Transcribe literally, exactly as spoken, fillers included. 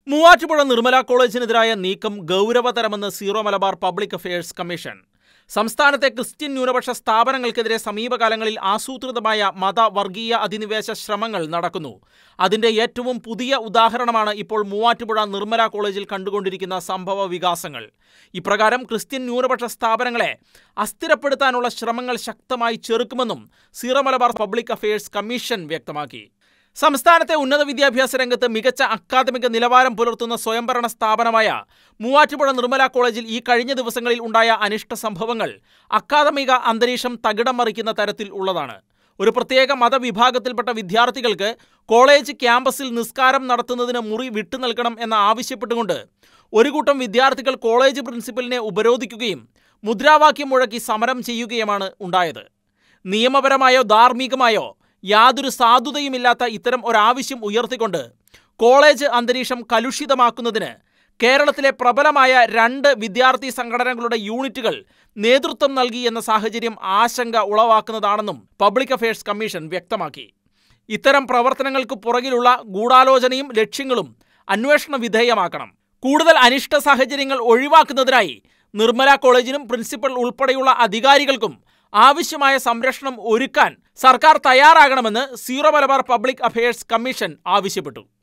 മൂവാറ്റുപുഴ നിർമ്മല കോളേജിനെതിരായ നീക്കം ഗൗരവതരമെന്ന് Syro Malabar public affairs commission. സംസ്ഥാനത്തെ ക്രിസ്ത്യൻ ന്യൂനപക്ഷ സ്ഥാപനങ്ങൾക്കെതിരെ സമീപകാലങ്ങളിൽ ആസൂത്രിതമായ മത വർഗീയ അധിനിവേശ ശ്രമങ്ങൾ നടക്കുന്നു. അതിന്റെ ഏറ്റവും പുതിയ ഉദാഹരണമാണ് ഇപ്പോൾ മൂവാറ്റുപുഴ നിർമ്മല കോളേജിൽ കണ്ടുകൊണ്ടിരിക്കുന്ന സംഭവ വികാസങ്ങൾ. ഇപ്രകാരം ക്രിസ്ത്യൻ ന്യൂനപക്ഷ സ്ഥാപനങ്ങളെ അസ്ഥിരപ്പെടുത്താനുള്ള ശ്രമങ്ങൾ ശക്തമായി ചെറുക്കുമെന്നും Syro Malabar public affairs commission വ്യക്തമാക്കി. സംസ്ഥാനത്തെ ഉന്നത വിദ്യാഭ്യാസ രംഗത്ത് മികച്ച അക്കാദമിക നിലവാരം പുലർത്തുന്ന സ്വയംഭരണ സ്ഥാപനമായ മൂവാറ്റുപുഴ നിർമ്മല കോളേജിൽ ഈ കഴിഞ്ഞ ദിവസങ്ങളിൽ ഉണ്ടായ അനിഷ്ട സംഭവങ്ങൾ അക്കാദമിക അന്തരീക്ഷം തകിടം മറിക്കുന്ന തരത്തിൽ ഉള്ളതാണ്. ഒരു പ്രത്യേക മതവിഭാഗത്തിൽപ്പെട്ട വിദ്യാർത്ഥികൾക്ക് കോളേജ് ക്യാമ്പസിൽ നിസ്കാരം നടത്തുന്നതിന് മുറി വിട്ടു നൽകണം എന്ന് ആവശ്യപ്പെട്ടുകൊണ്ട് ഒരു കൂട്ടം വിദ്യാർത്ഥികൾ കോളേജ് പ്രിൻസിപ്പലിനെ ഉപരോധിക്കുകയും മുദ്രാവാക്യം മുഴക്കി സമരം ചെയ്യുകയുമാണ് ഉണ്ടായത്. നിയമപരമായോ ധാർമ്മികമായോ യാതൊരു സാധുതയുമില്ലാത്ത ഇത്തരം ഒരാവശ്യം ഉയർത്തിക്കൊണ്ട് കോളേജ് അന്തരീക്ഷം കലുഷിതമാക്കുന്നതിന് കേരളത്തിലെ പ്രബലമായ രണ്ട് വിദ്യാർത്ഥി സംഘടനകളുടെ യൂണിറ്റുകൾ നേതൃത്വം നൽകി എന്ന സാഹചര്യം ആശങ്ക ഉളവാക്കുന്നതാണെന്നും പബ്ലിക് അഫയേഴ്സ് കമ്മീഷൻ വ്യക്തമാക്കി. ഇത്തരം പ്രവർത്തനങ്ങൾക്ക് പുറകിലുള്ള ഗൂഢാലോചനയും ലക്ഷ്യങ്ങളും അന്വേഷണ വിധേയമാക്കണം. കൂടുതൽ അനിഷ്ട സാഹചര്യങ്ങൾ ഒഴിവാക്കുന്നതിനായി നിർമ്മല കോളേജിനും പ്രിൻസിപ്പൽ ഉൾപ്പെടെയുള്ള അധികാരികൾക്കും ആവശ്യമായ സംരക്ഷണം ഒരുക്കാൻ സർക്കാർ തയ്യാറാകണമെന്ന് Syro Malabar public affairs commission ആവശ്യപ്പെട്ടു.